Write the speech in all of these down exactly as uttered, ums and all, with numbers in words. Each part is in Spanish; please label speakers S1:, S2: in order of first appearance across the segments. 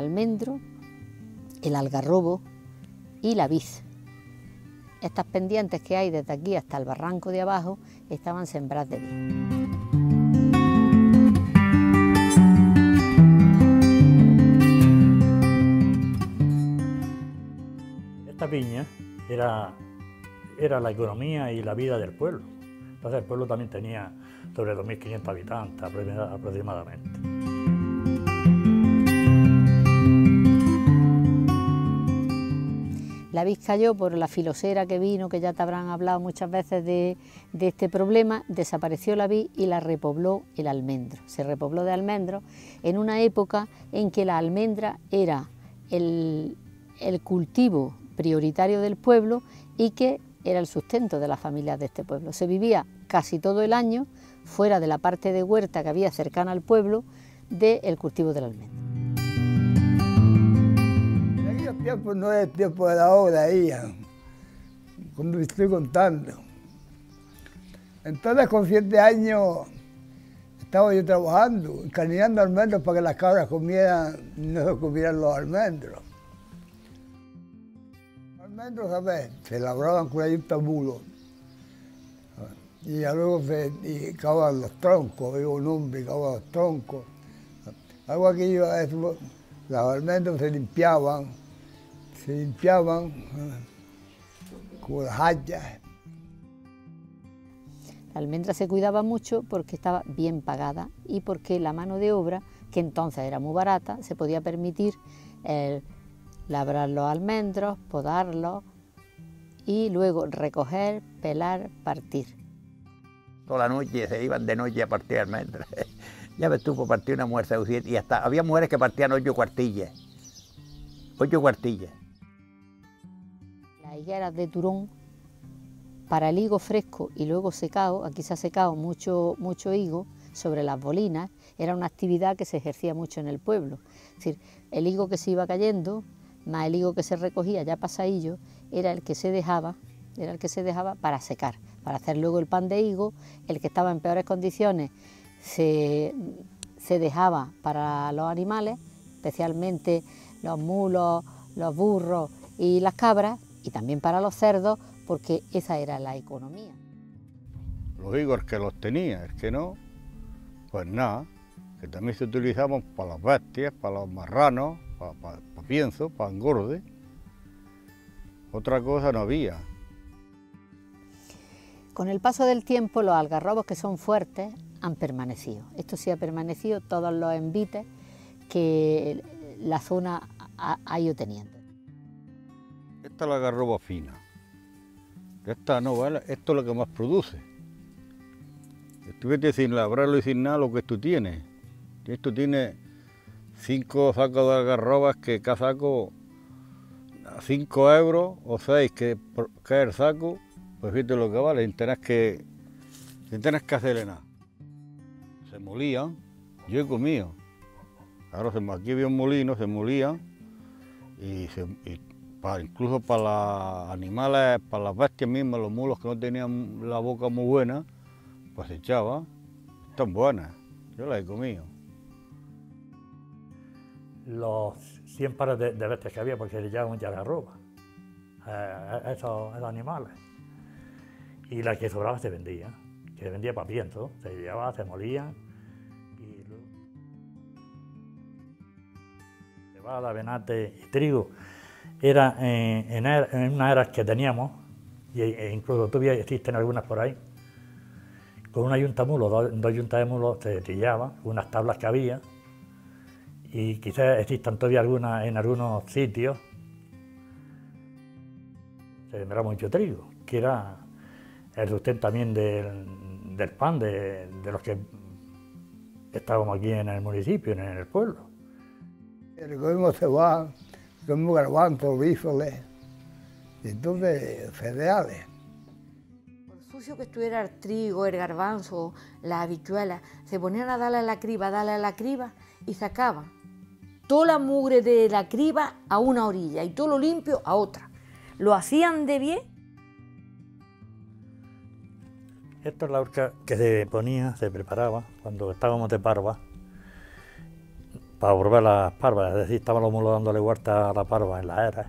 S1: almendro, el algarrobo y la vid. Estas pendientes que hay desde aquí hasta el barranco de abajo estaban sembradas de vid.
S2: Esta viña era, era la economía y la vida del pueblo. Entonces el pueblo también tenía sobre dos mil quinientos habitantes aproximadamente.
S1: La vid cayó por la filosera que vino, que ya te habrán hablado muchas veces de, de este problema, desapareció la vid y la repobló el almendro. Se repobló de almendros en una época en que la almendra era el, el cultivo prioritario del pueblo y que era el sustento de las familias de este pueblo. Se vivía casi todo el año, fuera de la parte de huerta que había cercana al pueblo, del cultivo del almendro.
S3: En aquellos tiempos no es tiempo de la obra ahí, como me estoy contando. Entonces con siete años estaba yo trabajando, encarnillando almendros para que las cabras comieran, no se comieran los almendros. Los almendros, ¿sabes? Se labraban con ahí un tabulo. Y ya luego se y cavaban los troncos, había un hombre que cavaba los troncos. Algo aquello, eso, los almendros se limpiaban, se limpiaban con las hachas.
S1: La almendra se cuidaba mucho porque estaba bien pagada y porque la mano de obra, que entonces era muy barata, se podía permitir eh, labrar los almendros, podarlos y luego recoger, pelar, partir.
S4: Toda la noche se iban de noche a partir almendras. Ya ves tú, por partir una mujer seduciente, y hasta había mujeres que partían ocho cuartillas. Ocho cuartillas.
S1: Las higueras de turón, para el higo fresco y luego secado, aquí se ha secado mucho, mucho higo sobre las bolinas, era una actividad que se ejercía mucho en el pueblo. Es decir, el higo que se iba cayendo, más el higo que se recogía ya pasadillo, era el que se dejaba, era el que se dejaba para secar, para hacer luego el pan de higo. El que estaba en peores condiciones se, se dejaba para los animales, especialmente los mulos, los burros y las cabras, y también para los cerdos, porque esa era la economía.
S5: Los higos que los tenía, es que no, pues nada, que también se utilizaban para las bestias, para los marranos, para, para, para pienso, para engorde. Otra cosa no había.
S1: Con el paso del tiempo los algarrobos, que son fuertes, han permanecido. Esto sí ha permanecido, todos los envites que la zona ha, ha ido teniendo.
S5: Esta es la algarroba fina. Esta no, ¿vale? Esto es lo que más produce. Estuviste sin labrarlo y sin nada lo que tú tienes. Esto tiene cinco sacos de algarrobas que cada saco a cinco euros o seis que cae el saco, pues fíjate lo que vale, sin tener que, sin tener que hacerle nada. Se molían, yo he comido. Ahora aquí había un molino, se molían y, se, y para, incluso para los animales, para las bestias mismas, los mulos que no tenían la boca muy buena, pues se echaba. Están buenas, yo las he comido.
S2: Los cien pares de, de bestias que había, porque se le llamaban algarroba eh, a, esos, a esos animales. Y la que sobraba se vendía, que se vendía para pienso, se llevaba, se molía. Y luego... cebada, venate y trigo. Era en, en, en unas eras que teníamos, e incluso todavía existen algunas por ahí, con una yunta de mulos, dos, dos yuntas de mulos se trillaba, unas tablas que había, y quizás existan todavía algunas en algunos sitios. Se sembraba mucho trigo, que era el sustento también del, del pan de, de los que estábamos aquí en el municipio, en el pueblo.
S3: Recogimos cebada, recogimos garbanzos, bífoles, y entonces cereales.
S6: Por sucio que estuviera el trigo, el garbanzo, las habichuelas, se ponían a darle a la criba, a darle a la criba y sacaban toda la mugre de la criba a una orilla y todo lo limpio a otra. Lo hacían de bien.
S2: Esto es la horca que se ponía, se preparaba cuando estábamos de parva, para volver las parvas, es decir, estaban los mulos dándole vuelta a la parva en las eras.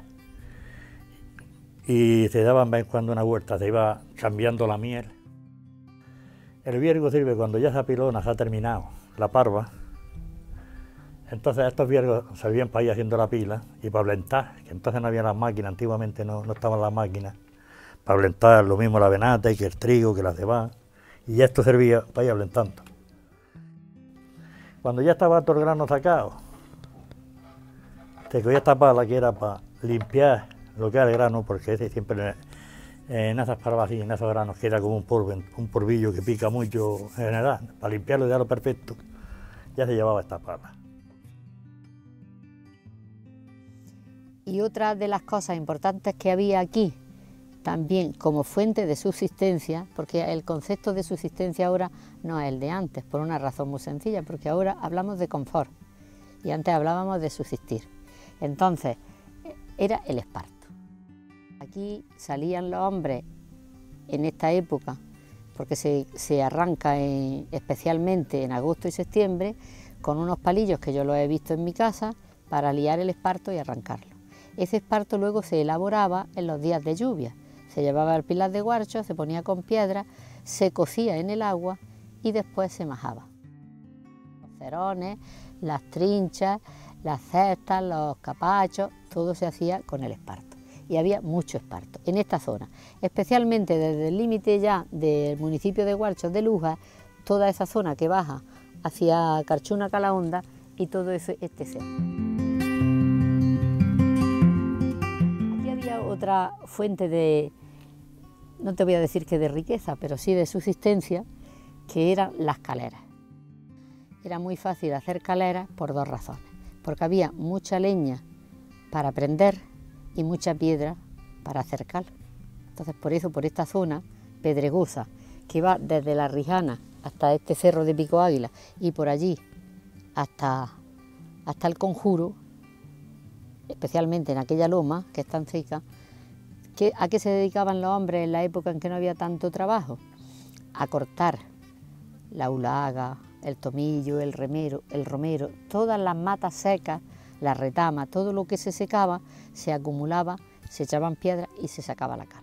S2: Y se daban de vez en cuando una vuelta, se iba cambiando la miel. El viergo sirve cuando ya esa pilona se ha terminado, la parva. Entonces estos viergos servían para ir haciendo la pila y para blentar, que entonces no había las máquinas, antiguamente no, no estaban las máquinas, para blentar lo mismo la venata y que el trigo, que la cebada, y esto servía para ir blentando. Cuando ya estaba todo el grano sacado, se cogía esta pala que era para limpiar lo que era el grano, porque ese siempre en esas parvas y en esos granos queda como un polvo, un polvillo que pica mucho en general. Para limpiarlo y darlo perfecto, ya se llevaba esta pala.
S1: Y otra de las cosas importantes que había aquí, también como fuente de subsistencia, porque el concepto de subsistencia ahora no es el de antes, por una razón muy sencilla, porque ahora hablamos de confort y antes hablábamos de subsistir. Entonces, era el esparto. Aquí salían los hombres en esta época, porque se, se arranca en, especialmente en agosto y septiembre, con unos palillos que yo los he visto en mi casa, para liar el esparto y arrancarlo. Ese esparto luego se elaboraba en los días de lluvia, se llevaba al pilar de guarcho, se ponía con piedra, se cocía en el agua y después se majaba. Los cerones, las trinchas, las cestas, los capachos, todo se hacía con el esparto. Y había mucho esparto en esta zona, especialmente desde el límite ya del municipio de Guarchos de Luja, toda esa zona que baja hacia Carchuna, Calahonda y todo ese, este cerro. Aquí había otra fuente de, no te voy a decir que de riqueza, pero sí de subsistencia, que eran las caleras. Era muy fácil hacer caleras por dos razones, porque había mucha leña para prender y mucha piedra para hacer cal. Entonces por eso, por esta zona pedregosa, que va desde la Rijana hasta este cerro de Pico Águila y por allí hasta, hasta el Conjuro, especialmente en aquella loma que es tan seca, que, ¿a qué se dedicaban los hombres en la época en que no había tanto trabajo? A cortar la ulaga, el tomillo, el remero, el romero, todas las matas secas, la retama, todo lo que se secaba, se acumulaba, se echaban piedras y se sacaba la cal.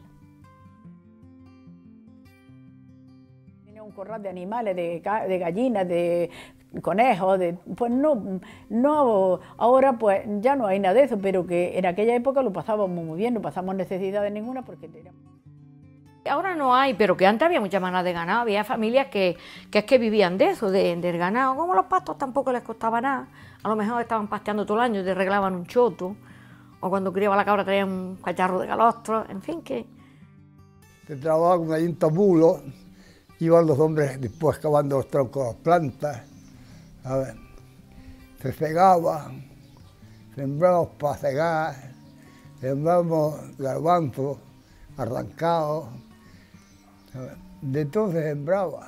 S7: Tenía un corral de animales, de, de gallinas, de conejos, de, pues no, no, ahora pues ya no hay nada de eso, pero que en aquella época lo pasábamos muy bien, no pasamos necesidad de ninguna porque teníamos...
S6: Ahora no hay, pero que antes había mucha manada de ganado, había familias que, que es que vivían de eso, de, del ganado, como los pastos tampoco les costaba nada, a lo mejor estaban pasteando todo el año y te reglaban un choto, o cuando criaba la cabra traían un cacharro de calostro, en fin, que...
S3: Se trabajaba con ahí un tabulo, iban los hombres después cavando los troncos de las plantas, a ver, se cegaban, sembramos para cegar, sembramos garbanzos arrancados, de todo se sembraba.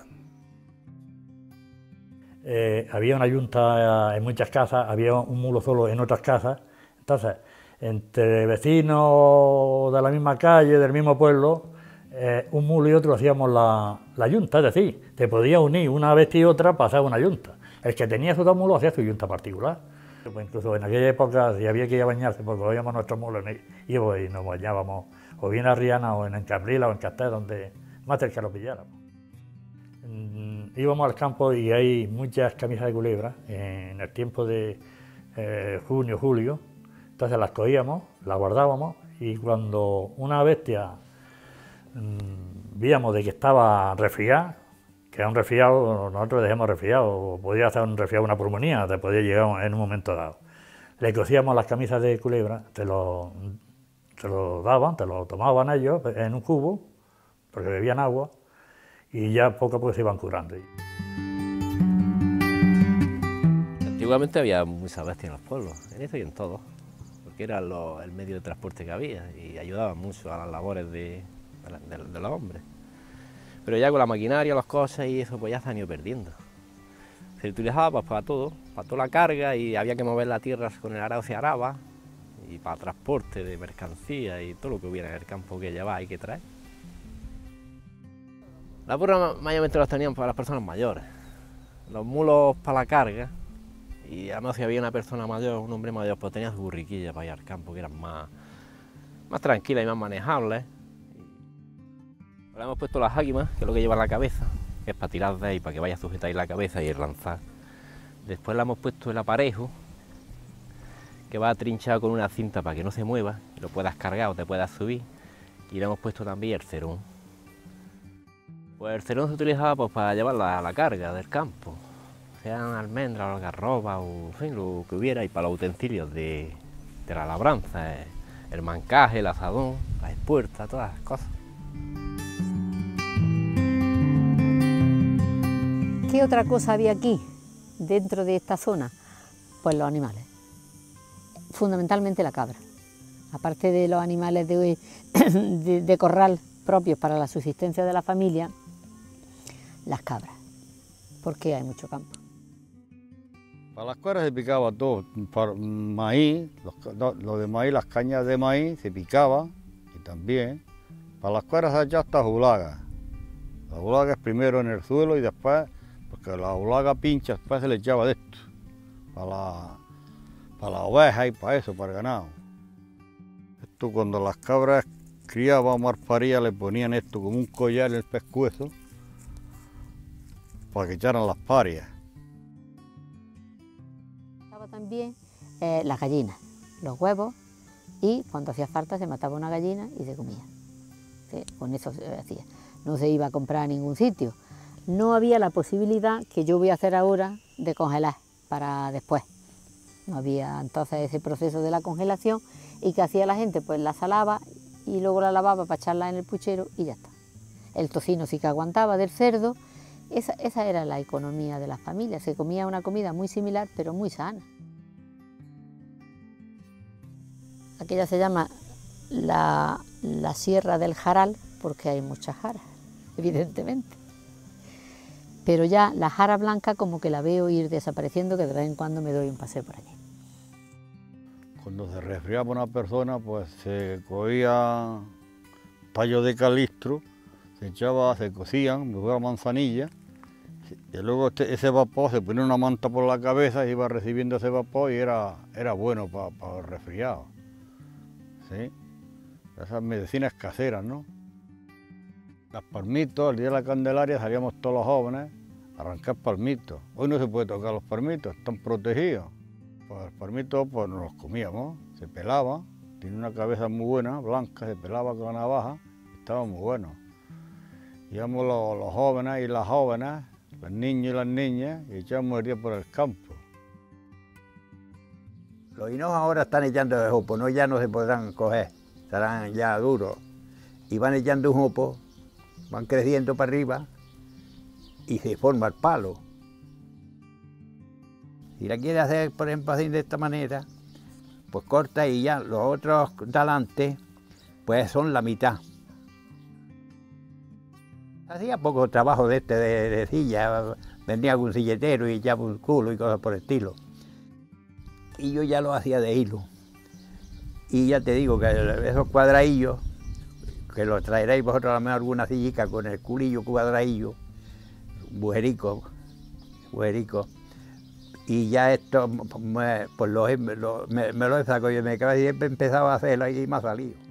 S2: Eh, había una yunta en muchas casas, había un mulo solo en otras casas, entonces entre vecinos de la misma calle, del mismo pueblo, eh, un mulo y otro hacíamos la, la yunta, es decir, te podías unir una vez y otra para hacer una yunta. El que tenía sus dos mulos hacía su yunta particular. Pues incluso en aquella época, si había que ir a bañarse, porque cogíamos nuestros mulos y, y nos bañábamos o bien a Riana o en Encabrila o en Castel, donde más cerca lo pilláramos. Íbamos al campo y hay muchas camisas de culebra en el tiempo de eh, junio, julio, entonces las cogíamos, las guardábamos y cuando una bestia mmm, víamos de que estaba resfriada, que era un resfriado, nosotros le dejamos resfriado, podía hacer un resfriado, una pulmonía, te podía llegar en un momento dado. Le cosíamos las camisas de culebra, te lo, te lo daban, te lo tomaban ellos en un cubo, porque bebían agua, y ya poco a poco se iban curando.
S8: Antiguamente había muchas bestias en los pueblos, en eso y en todo, porque era lo, el medio de transporte que había y ayudaban mucho a las labores de, de, de, de los hombres. Pero ya con la maquinaria, las cosas y eso, pues ya se han ido perdiendo. Se utilizaba pues, para todo, para toda la carga y había que mover la tierra con el arado se araba y para transporte de mercancía y todo lo que hubiera en el campo que llevar y que traer. La burra mayormente las tenían para las personas mayores, los mulos para la carga, Y además si había una persona mayor, un hombre mayor, pues tenía su burriquilla para ir al campo, que eran más, más tranquilas y más manejables. Ahora hemos puesto las águimas, que es lo que lleva en la cabeza, que es para tirar de ahí, para que vaya a sujetar ahí la cabeza y lanzar. Después le hemos puesto el aparejo, que va atrinchado con una cinta para que no se mueva, y lo puedas cargar o te puedas subir. Y le hemos puesto también el cerón. Pues el cerón se utilizaba pues, para llevar la, la carga del campo, sean almendras o algarrobas o en fin, lo que hubiera, y para los utensilios de, de la labranza, el mancaje, el asadón, las espuertas, todas las cosas.
S1: ¿Qué otra cosa había aquí, dentro de esta zona? Pues los animales, fundamentalmente la cabra. Aparte de los animales de, de, de corral propios para la subsistencia de la familia, las cabras, porque hay mucho campo.
S5: Para las cueras se picaba todo, para maíz, los, lo de maíz, las cañas de maíz se picaba, y también, para las cueras se echaba hasta julaga. La julaga es primero en el suelo y después, porque la julaga pincha, después se le echaba de esto, para la, para la oveja y para eso, para el ganado. Esto cuando las cabras criaban más parías le ponían esto como un collar en el pescuezo para que echaran las parias.
S1: Estaba también eh, las gallinas, los huevos, y cuando hacía falta se mataba una gallina y se comía. Sí, con eso se hacía. No se iba a comprar a ningún sitio. No había la posibilidad que yo voy a hacer ahora de congelar para después. No había entonces ese proceso de la congelación. ¿Y qué hacía la gente? Pues la salaba y luego la lavaba para echarla en el puchero y ya está. El tocino sí que aguantaba del cerdo. Esa, esa era la economía de las familias. Se comía una comida muy similar, pero muy sana. Aquella se llama la, la Sierra del Jaral, porque hay muchas jaras, evidentemente. Pero ya la jara blanca como que la veo ir desapareciendo, que de vez en cuando me doy un paseo por allí.
S5: Cuando se resfriaba una persona, pues se cogía tallo de calistro, se echaba, se cocían, mejor manzanilla, y luego este, ese vapor se ponía una manta por la cabeza y iba recibiendo ese vapor y era, era bueno para pa el resfriado. ¿Sí? Esas medicinas caseras, ¿no? Las palmitos, el día de la Candelaria salíamos todos los jóvenes a arrancar palmitos. Hoy no se puede tocar los palmitos, están protegidos. Pues los palmitos pues nos los comíamos, se pelaba, tiene una cabeza muy buena, blanca, se pelaba con la navaja, estaba muy bueno. Íbamos los, los jóvenes y las jóvenes, los niños y las niñas, y echábamos el día por el campo.
S4: Los hinojos ahora están echando de jopo, no, ya no se podrán coger, estarán ya duros. Y van echando un jopo, van creciendo para arriba y se forma el palo. Si la quiere hacer, por ejemplo, así de esta manera, pues corta y ya los otros de adelante, pues son la mitad. Hacía poco trabajo de este de, de silla, vendía algún silletero y echaba un culo y cosas por el estilo. Y yo ya lo hacía de hilo. Y ya te digo que esos cuadradillos, que los traeréis vosotros a lo mejor alguna sillica con el culillo cuadradillo, bujerico, bujerico. Y ya esto, pues lo, lo, me, me lo he sacado, yo me he empezado a hacerlo y me ha salido.